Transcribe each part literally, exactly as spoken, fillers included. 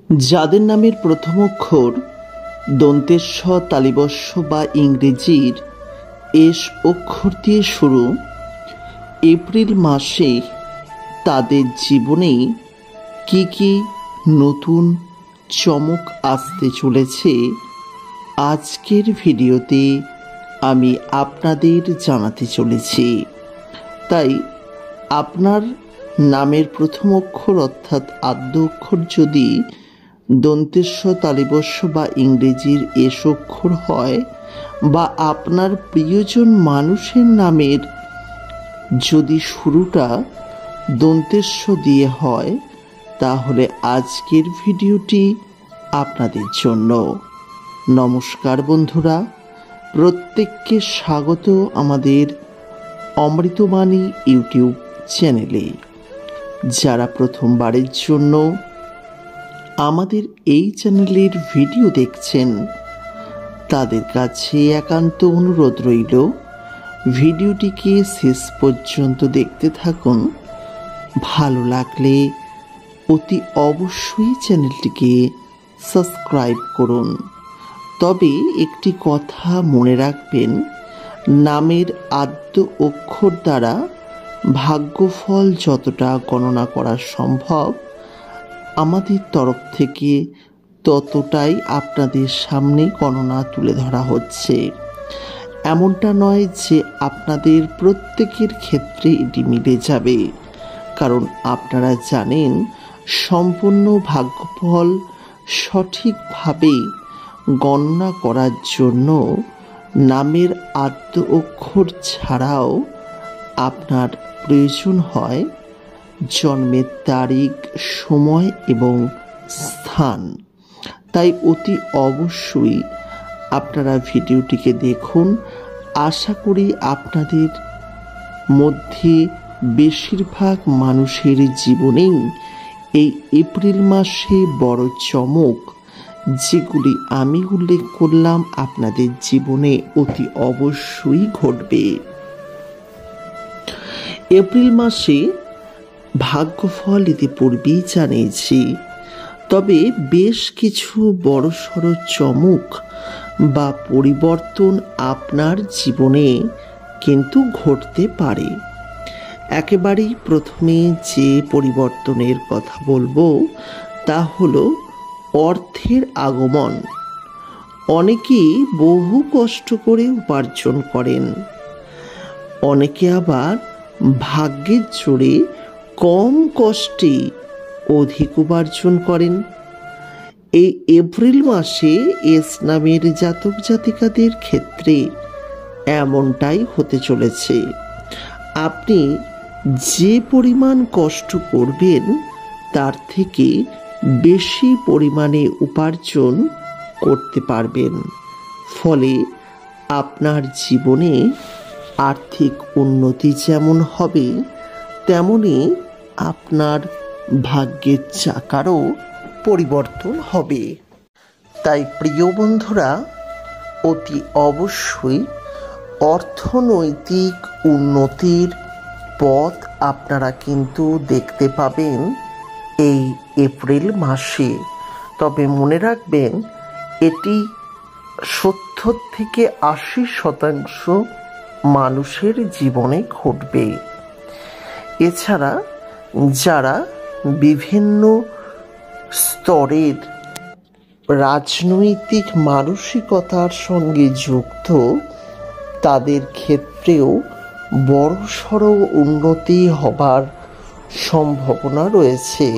যাদের নামের প্রথম অক্ষর দন্তেস্ব তালিবস্য বা ইংরেজির এস অক্ষর দিয়ে শুরু, এপ্রিল মাসে তাদের জীবনে কি কি নতুন চমক আসতে চলেছে আজকের ভিডিওতে আমি আপনাদের জানাতে চলেছি। তাই আপনার নামের প্রথম অক্ষর অর্থাৎ আদ্য অক্ষর যদি দন্তেস্ব তালিবস্য বা ইংরেজির এস অক্ষর হয়, বা আপনার প্রিয়জন মানুষের নামের যদি শুরুটা দন্তেস্ব দিয়ে হয়, তাহলে আজকের ভিডিওটি আপনাদের জন্য। নমস্কার বন্ধুরা, প্রত্যেককে স্বাগত আমাদের অমৃতবাণী ইউটিউব চ্যানেলে। যারা প্রথমবারের জন্য আমাদের এই চ্যানেলের ভিডিও দেখছেন, তাদের কাছে একান্ত অনুরোধ রইল ভিডিওটিকে শেষ পর্যন্ত দেখতে থাকুন। ভালো লাগলে অতি অবশ্যই চ্যানেলটিকে সাবস্ক্রাইব করুন। তবে একটি কথা মনে রাখবেন, নামের আদ্য অক্ষর দ্বারা ভাগ্যফল যতটা গণনা করা সম্ভব আমাদের তরফ থেকে ততটাই আপনাদের সামনে গণনা তুলে ধরা হচ্ছে। এমনটা নয় যে আপনাদের প্রত্যেকের ক্ষেত্রে এটি মিলে যাবে, কারণ আপনারা জানেন সম্পূর্ণ ভাগ্যফল সঠিকভাবে গণনা করার জন্য নামের আদ্য অক্ষর ছাড়াও আপনার প্রয়োজন হয় জন্মের তারিখ, সময় এবং স্থান। তাই অতি অবশ্যই আপনারা ভিডিওটিকে দেখুন। আশা করি আপনাদের মধ্যে বেশিরভাগ মানুষের জীবনেই এই এপ্রিল মাসে বড় চমক, যেগুলি আমি উল্লেখ করলাম, আপনাদের জীবনে অতি অবশ্যই ঘটবে। এপ্রিল মাসে ভাগ্যফল ইতিপূর্বেই জানিয়েছি, তবে বেশ কিছু বড়সড় চমক বা পরিবর্তন আপনার জীবনে কিন্তু ঘটতে পারে। একেবারেই প্রথমে যে পরিবর্তনের কথা বলবো তা হলো অর্থের আগমন। অনেকেই বহু কষ্ট করে উপার্জন করেন, অনেকে আবার ভাগ্যের জোরে কম কষ্টে অধিক উপার্জন করেন। এই এপ্রিল মাসে এস নামের জাতক জাতিকাদের ক্ষেত্রে এমনটাই হতে চলেছে। আপনি যে পরিমাণ কষ্ট করবেন তার থেকে বেশি পরিমাণে উপার্জন করতে পারবেন। ফলে আপনার জীবনে আর্থিক উন্নতি যেমন হবে, তেমনি আপনার ভাগ্যের চাকারও পরিবর্তন হবে। তাই প্রিয় বন্ধুরা, অতি অবশ্যই অর্থনৈতিক উন্নতির পথ আপনারা কিন্তু দেখতে পাবেন এই এপ্রিল মাসে। তবে মনে রাখবেন, এটি সত্তর থেকে আশি শতাংশ মানুষের জীবনে ঘটবে। এছাড়া যারা বিভিন্ন স্তরের রাজনৈতিক মানসিকতার সঙ্গে যুক্ত, তাদের ক্ষেত্রেও বড়সড় উন্নতি হবার সম্ভাবনা রয়েছে।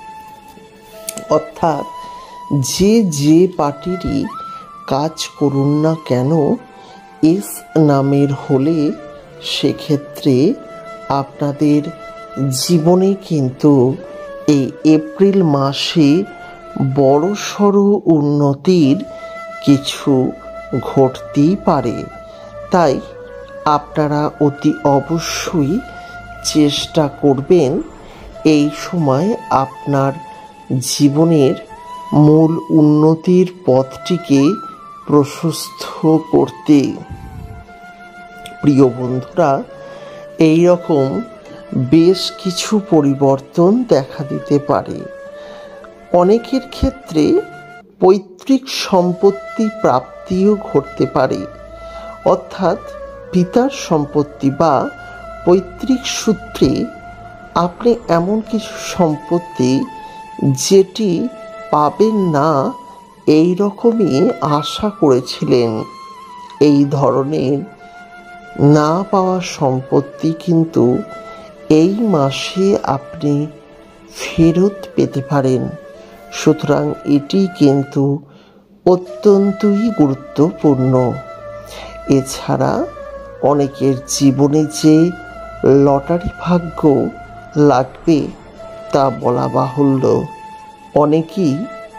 অর্থাৎ যে যে পার্টিরই কাজ করুন না কেন, এস নামের হলে সেক্ষেত্রে আপনাদের জীবনে কিন্তু এই এপ্রিল মাসে বড়সড় উন্নতির কিছু ঘটতেই পারে। তাই আপনারা অতি অবশ্যই চেষ্টা করবেন এই সময় আপনার জীবনের মূল উন্নতির পথটিকে প্রশস্ত করতে। প্রিয় বন্ধুরা, এই রকম বেশ কিছু পরিবর্তন দেখা দিতে পারে। অনেকের ক্ষেত্রে পৈতৃক সম্পত্তি প্রাপ্তিও ঘটতে পারে, অর্থাৎ পিতার সম্পত্তি বা পৈতৃক সূত্রে আপনি এমন কিছু সম্পত্তি যেটি পাবেন না এই রকমই আশা করেছিলেন। এই ধরনের না পাওয়া সম্পত্তি কিন্তু এই মাসে আপনি ফেরত পেতে পারেন। সুতরাং এটি কিন্তু অত্যন্তই গুরুত্বপূর্ণ। এছাড়া অনেকের জীবনে যে লটারি ভাগ্য লাগবে তা বলা বাহুল্য। অনেকেই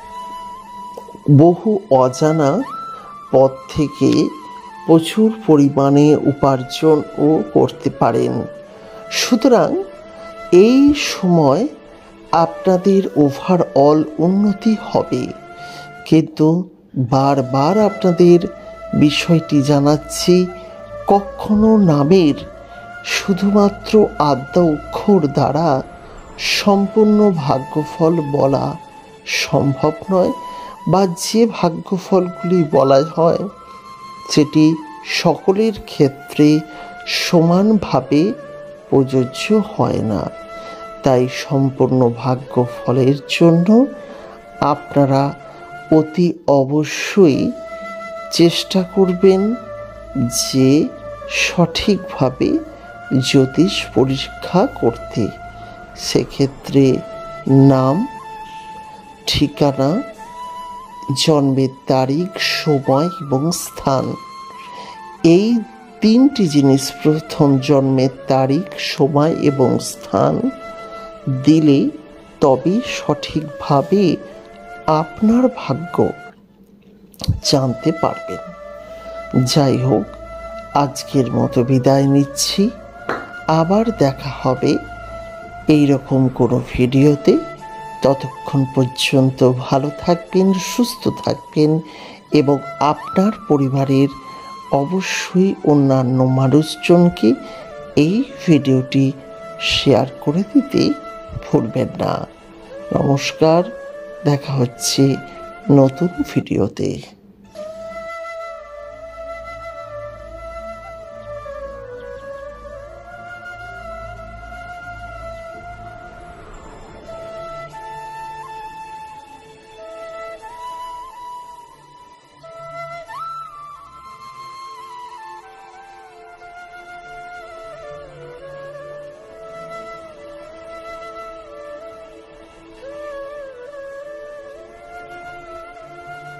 বহু অজানা পথ থেকে প্রচুর পরিমাণে উপার্জনও করতে পারেন। সুতরাং এই সময় আপনাদের ওভারঅল উন্নতি হবে, কিন্তু বারবার আপনাদের বিষয়টি জানাচ্ছি, কখনো নামের শুধুমাত্র আদ্য অক্ষর দ্বারা সম্পূর্ণ ভাগ্যফল বলা সম্ভব নয়, বা যে ভাগ্যফলগুলি বলা হয় সেটি সকলের ক্ষেত্রে সমানভাবে প্রযোজ্য হয় না। তাই সম্পূর্ণ ভাগ্যফলের জন্য আপনারা অতি অবশ্যই চেষ্টা করবেন যে সঠিকভাবে জ্যোতিষ পরীক্ষা করতে। সেক্ষেত্রে নাম, ঠিকানা, জন্মের তারিখ, সময় এবং স্থান, এই তিনটি জিনিস, প্রথম জন্মের তারিখ, সময় এবং স্থান দিলে তবে সঠিকভাবে আপনার ভাগ্য জানতে পারবেন। যাই হোক, আজকের মতো বিদায় নিচ্ছি। আবার দেখা হবে এই রকম কোনো ভিডিওতে। ততক্ষণ পর্যন্ত ভালো থাকবেন, সুস্থ থাকবেন এবং আপনার পরিবারের অবশ্যই অন্যান্য মানুষজনকে এই ভিডিওটি শেয়ার করে দিতে ভুলবেন না। নমস্কার, দেখা হচ্ছে নতুন ভিডিওতে।